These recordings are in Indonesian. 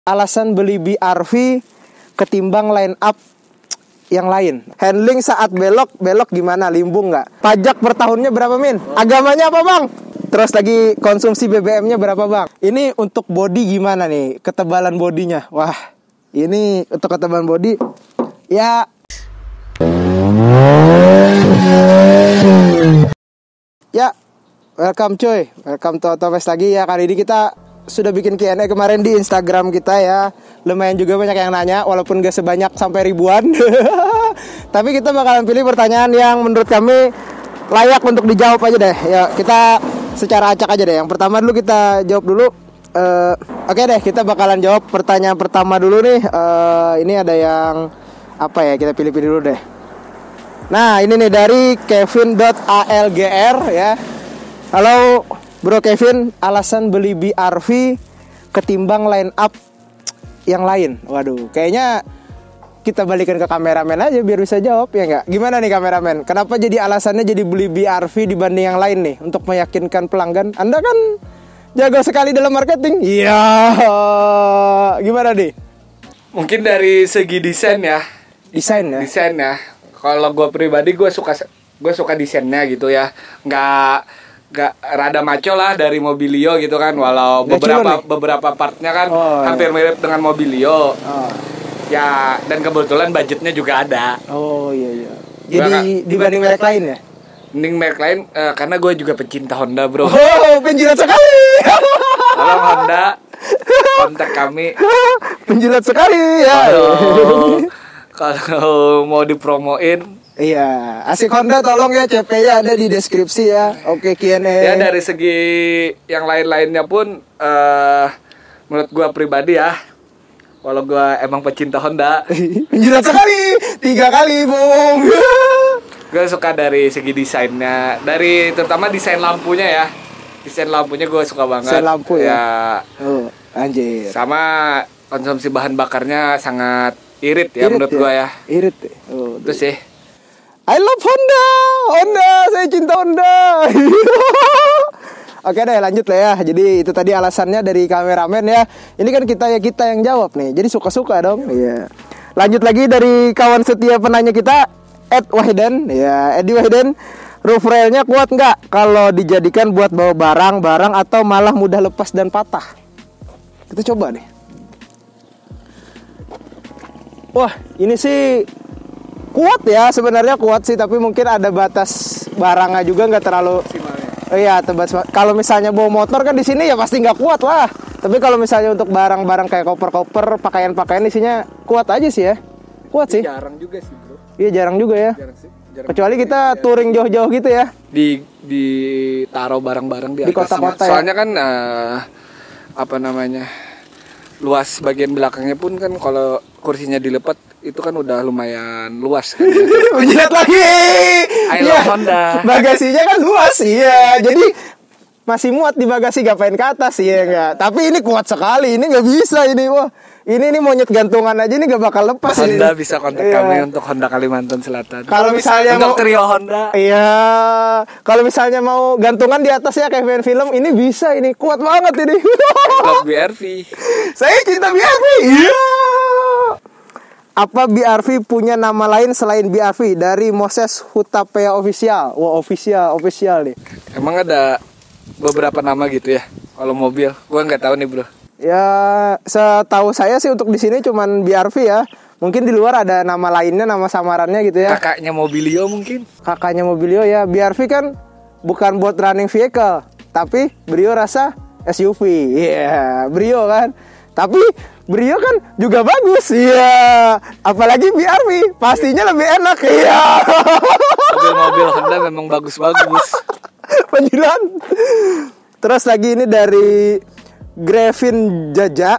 Alasan beli BRV ketimbang line up yang lain. Handling saat belok gimana? Limbung nggak? Pajak per tahunnya berapa, Min? Agamanya apa, Bang? Terus lagi konsumsi BBM-nya berapa, Bang? Ini untuk body gimana nih? Ketebalan bodinya. Wah, ini untuk ketebalan body ya. Ya, welcome cuy. Welcome to Autofest lagi ya. Kali ini kita sudah bikin Q&A kemarin di Instagram kita ya. Lumayan juga banyak yang nanya, walaupun gak sebanyak sampai ribuan. Tapi kita bakalan pilih pertanyaan yang menurut kami layak untuk dijawab aja deh. Ya, kita secara acak aja deh. Yang pertama dulu kita jawab dulu. Oke deh, kita bakalan jawab pertanyaan pertama dulu nih. Ini ada yang apa ya? Kita pilih-pilih dulu deh. Nah, ini nih dari Kevin.algr ya. Halo Bro Kevin, alasan beli BRV ketimbang line up yang lain. Waduh, kayaknya kita balikan ke kameramen aja biar bisa jawab ya nggak? Gimana nih kameramen? Kenapa jadi alasannya jadi beli BRV dibanding yang lain nih? Untuk meyakinkan pelanggan. Anda kan jago sekali dalam marketing. Iya. Gimana nih? Mungkin dari segi desain ya. Desain ya. Kalau gue pribadi gue suka desainnya gitu ya. Nggak rada maco lah dari Mobilio gitu kan, walau beberapa partnya kan hampir mirip dengan Mobilio. Ya, dan kebetulan budgetnya juga ada. Oh iya. Jadi dibanding merek lain ya? Mending merek lain karena gue juga pecinta Honda, Bro. Oh, penjilat sekali. Tolong Honda kontak kami. Penjilat sekali ya. Kalau mau dipromoin. Iya, asik Honda tolong ya, CP-nya ada di deskripsi ya. Oke, Q&A. Ya dari segi yang lain-lainnya pun menurut gue pribadi ya, walau gue emang pecinta Honda. Penjilat sekali, 3 kali Bung. Gue suka dari segi desainnya, terutama desain lampunya ya. Desain lampunya gue suka banget. Desain lampu ya. Oh, anjir. Sama konsumsi bahan bakarnya sangat irit ya menurut gue ya. Irit. Oh, itu sih. I love Honda, saya cinta Honda. Oke deh, lanjut lah ya. Jadi itu tadi alasannya dari kameramen ya. Ini kan kita yang jawab nih. Jadi suka-suka dong. Iya. Lanjut lagi dari kawan setia penanya kita, Ed Wahiden. Ya, Edi Wahiden. Roof railnya kuat nggak kalau dijadikan buat bawa barang atau malah mudah lepas dan patah? Kita coba deh. Wah, ini sih kuat ya, sebenarnya kuat sih, tapi mungkin ada batas barangnya juga, nggak terlalu. Iya, tebas. Kalau misalnya bawa motor kan di sini ya pasti nggak kuat lah. Tapi kalau misalnya untuk barang-barang kayak koper-koper, pakaian-pakaian isinya kuat aja sih ya. Kuat sih. Jarang juga sih, Bro. Iya, jarang juga ya. Kecuali kita touring jauh-jauh gitu ya. Di taruh barang-barang di kota-kota. Soalnya kan luas bagian belakangnya pun kan kalau kursinya dilepat itu kan udah lumayan luas kan. Menjilat lagi. I love Honda. Bagasinya kan luas, iya. Jadi masih muat di bagasi, gapain ke atas ya enggak. Tapi ini kuat sekali, ini nggak bisa ini. Wah, ini monyet gantungan aja ini nggak bakal lepas. Honda ini. Bisa kontak kami untuk Honda Kalimantan Selatan. Kalau misalnya untuk trio Honda. Iya. Kalau misalnya mau gantungan di atas ya kayak film, ini bisa, ini kuat banget ini. Love BRV. Saya cinta BRV. Iya. Apa BRV punya nama lain selain BRV? Dari Moses Hutapea Official. Wah, official nih. Emang ada beberapa nama gitu ya kalau mobil? Gua nggak tahu nih, Bro. Ya, setahu saya sih untuk di sini cuman BRV ya. Mungkin di luar ada nama lainnya, nama samarannya gitu ya. Kakaknya Mobilio mungkin. Kakaknya Mobilio ya. BRV kan bukan buat running vehicle, tapi Brio rasa SUV. Iya, Brio kan. Tapi Brio kan juga bagus. Iya. Apalagi BRV, pastinya lebih enak. Iya. Mobil Honda memang bagus-bagus. Penjilan. Terus lagi ini dari Grevin Jaja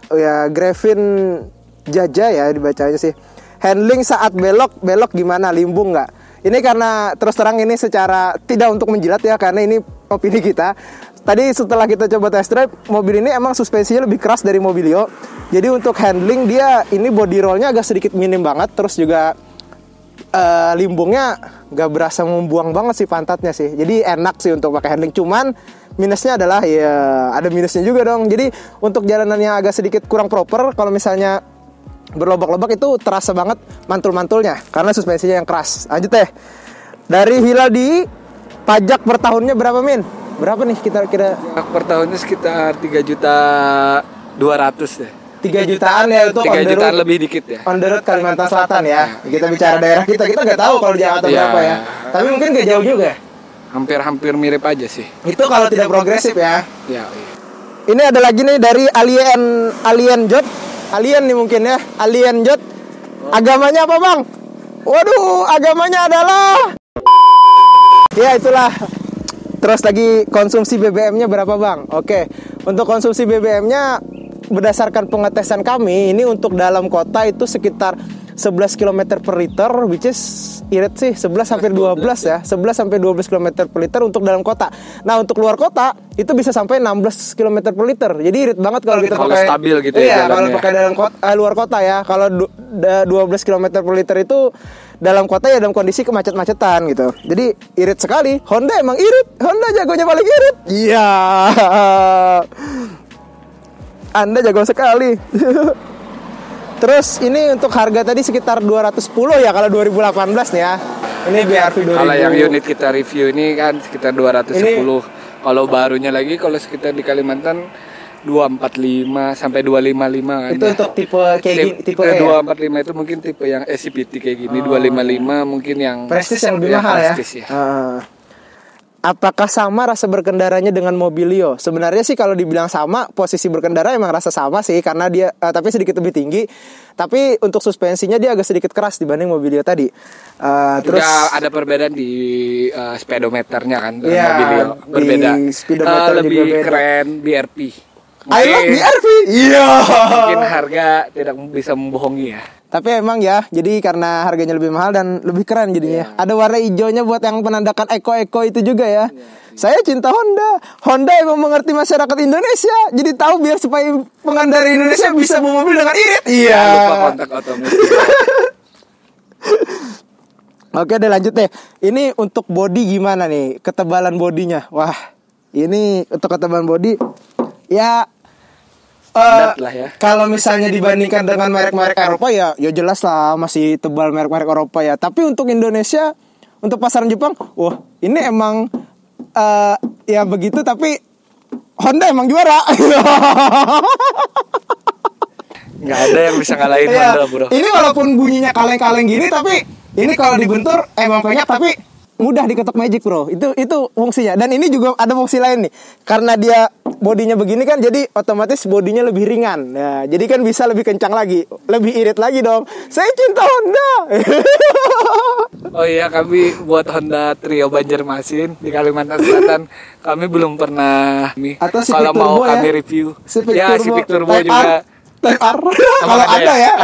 ya dibacanya sih. Handling saat belok gimana? Limbung nggak? Ini karena terus terang ini secara tidak untuk menjilat ya, karena ini opini kita. Tadi setelah kita coba test drive, mobil ini emang suspensinya lebih keras dari Mobilio. Jadi untuk handling dia ini body rollnya agak sedikit minim banget. Terus juga limbungnya nggak berasa membuang banget sih pantatnya sih. Jadi enak sih untuk pakai handling. Cuman minusnya adalah ya ada minusnya juga dong. Jadi untuk jalanan yang agak sedikit kurang proper, kalau misalnya berlobak-lobak itu terasa banget mantul-mantulnya karena suspensinya yang keras. Lanjut deh. Dari Hiladi, pajak per tahunnya berapa, Min? Berapa nih kira-kira? Pajak per tahunnya sekitar 3.200.000 deh. 3 jutaan ya untuk 3 jutaan lebih dikit ya. On the road Kalimantan Selatan ya. Kita bicara daerah kita nggak tahu kalau di Jakarta berapa ya. Tapi mungkin nggak jauh juga. Hampir mirip aja sih. Itu kalau tidak progresif ya. Ya. Ini ada lagi nih dari Alien Jot. Alien nih mungkin ya. Alien Jot. Agamanya apa, Bang? Waduh, agamanya adalah ya itulah. Terus lagi konsumsi BBM-nya berapa, Bang? Oke. Untuk konsumsi BBM-nya berdasarkan pengetesan kami, ini untuk dalam kota itu sekitar 11 km per liter, which is irit sih 11 sampai 12 ya. 11 sampai 12 km per liter untuk dalam kota. Nah, untuk luar kota itu bisa sampai 16 km per liter. Jadi irit banget kalau kita pakai stabil gitu ya. Iya, kalau pakai dalam kota, luar kota ya. Kalau 12 km per liter itu dalam kota ya dalam kondisi kemacet-macetan gitu. Jadi irit sekali. Honda emang irit. Honda jagonya paling irit. Iya. Anda jago sekali. Terus ini untuk harga tadi sekitar 210 ya kalau 2018 nih ya. Ini BRV 2000. Kalau yang unit kita review ini kan sekitar 210. Kalau barunya lagi kalau sekitar di Kalimantan 245 sampai 255 kan. Itu untuk tipe kayak gini, tipe E. 245 itu mungkin tipe yang SCPT kayak gini. 255 mungkin yang Prestige yang lebih mahal ya. Apakah sama rasa berkendaranya dengan Mobilio? Sebenarnya sih kalau dibilang sama, posisi berkendara emang rasa sama sih karena dia tapi sedikit lebih tinggi. Tapi untuk suspensinya dia agak sedikit keras dibanding Mobilio tadi. Terus ada perbedaan di speedometernya kan dengan ya, Mobilio. Berbeda. Lebih juga beda. keren BRP. I love BRV. Iya. Mungkin harga tidak bisa membohongi ya. Tapi emang ya, jadi karena harganya lebih mahal dan lebih keren jadinya. Ada warna hijaunya buat yang menandakan eko-eko itu juga ya. Saya cinta Honda. Honda emang mengerti masyarakat Indonesia. Jadi tahu biar supaya pengendara Indonesia bisa bawa mobil dengan irit. Iya. Lupa kontak otomatis. Oke deh lanjut deh. Ini untuk body gimana nih? Ketebalan bodinya. Wah, ini untuk ketebalan body ya lah ya. Kalau misalnya dibandingkan dengan merek-merek Eropa ya jelas lah masih tebal merek-merek Eropa ya. Tapi untuk Indonesia, untuk pasaran Jepang, wah ini emang ya begitu. Tapi Honda emang juara. Nggak ada yang bisa ngalahin Honda bro. Ini walaupun bunyinya kaleng-kaleng gini, tapi ini kalau dibentur emang banyak tapi mudah diketok magic bro. Itu fungsinya. Dan ini juga ada fungsi lain nih. Karena dia bodinya begini kan, jadi otomatis bodinya lebih ringan. Nah, jadi kan bisa lebih kencang lagi, lebih irit lagi dong. Saya cinta Honda. Oh iya, kami buat Honda Trio Banjarmasin di Kalimantan Selatan. Kami belum pernah nih. Kalau mau kami review. Civic Turbo juga. Type R. Kalau ada ya.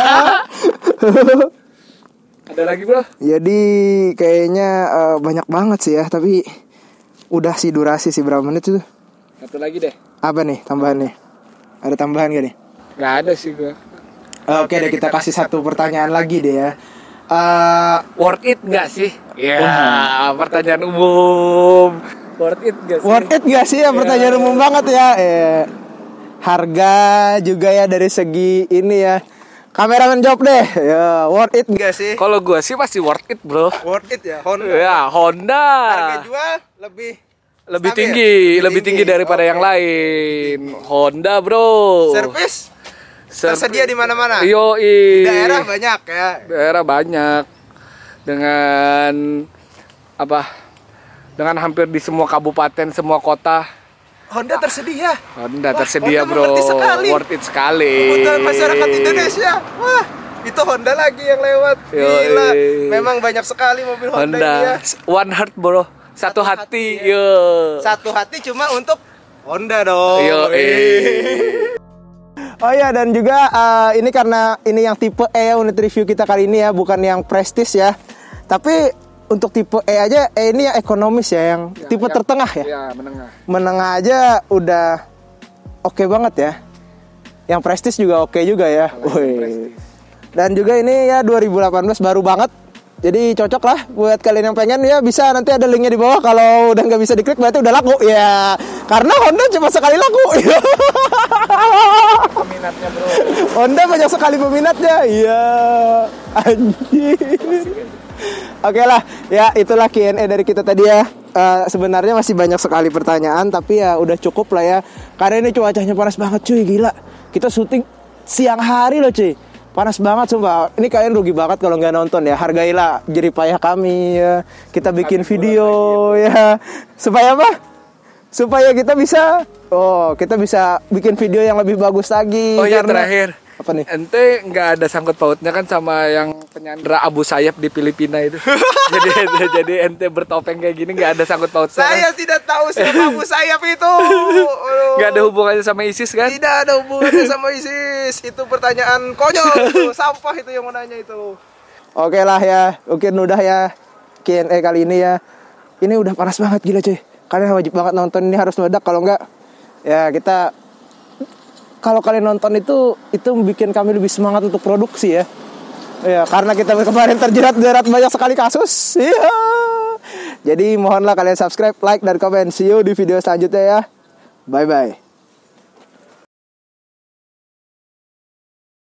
Ada lagi bro? Jadi kayaknya banyak banget sih ya, tapi udah sih durasi sih berapa menit itu? Satu lagi deh. Apa nih tambahannya? Ada tambahan gak nih? Gak ada sih gua. Oke deh, kita kasih satu pertanyaan lagi deh ya. Worth it gak sih? Ya, pertanyaan umum. Worth it gak sih? Worth it gak sih ya, pertanyaan umum banget ya. Harga juga ya dari segi ini ya. Kameramen jawab deh. Ya, worth it gak sih? Kalau gua sih pasti worth it, bro. Worth it ya, Honda. Ya, Honda. Harga jual lebih tinggi daripada yang lain. Honda, bro. Servis tersedia di mana-mana. Yoi. Daerah banyak ya. Daerah banyak. Dengan apa? Dengan hampir di semua kabupaten, semua kota. Honda tersedia. Honda tersedia, bro. Worth it sekali. Kebutuhan masyarakat Indonesia. Wah, itu Honda lagi yang lewat. Gila. Memang banyak sekali mobil Honda ini ya. One heart, bro. Satu hati. Ya. Yo. Satu hati cuma untuk Honda dong. Yo. Oh iya, dan juga ini karena ini yang tipe E unit review kita kali ini ya, bukan yang Prestige ya. Tapi untuk tipe E aja, ini yang ekonomis ya, yang tipe tertengah ya. Iya, menengah. Menengah aja udah oke banget ya. Yang Prestige juga oke juga ya. Wih. Dan juga ini ya 2018 baru banget. Jadi cocok lah buat kalian yang pengen ya, bisa nanti ada linknya di bawah. Kalau udah nggak bisa diklik berarti udah laku ya. Karena Honda cuma sekali laku. Peminatnya bro. Honda banyak sekali peminatnya. Iya. Anjir. Oke lah, ya itulah Q&A dari kita tadi ya. Sebenarnya masih banyak sekali pertanyaan, tapi ya udah cukup lah ya. Karena ini cuacanya panas banget cuy, gila. Kita syuting siang hari loh cuy. Panas banget sumpah. Ini kalian rugi banget kalau nggak nonton ya. Hargailah jerih payah kami ya. Kita bikin video ya. Supaya apa? Supaya kita bisa bikin video yang lebih bagus lagi. Oh iya, terakhir. Apa nih? Ente nggak ada sangkut pautnya kan sama yang penyandra Abu Sayyaf di Filipina itu. jadi ente bertopeng kayak gini nggak ada sangkut pautnya. Saya kan? tidak tahu siapa Abu Sayyaf itu. Nggak ada hubungannya sama ISIS kan? Tidak ada hubungannya sama ISIS. Itu pertanyaan konyol itu. Sampah itu yang mau nanya itu. Oke lah ya, mungkin udah ya Q&A kali ini ya. Ini udah panas banget gila cuy. Kalian wajib banget nonton, ini harus meledak, kalau enggak ya kita, kalau kalian nonton itu bikin kami lebih semangat untuk produksi ya. Ya, karena kita kemarin terjerat banyak sekali kasus. Iya. Jadi mohonlah kalian subscribe, like, dan komen. See you di video selanjutnya ya. Bye bye.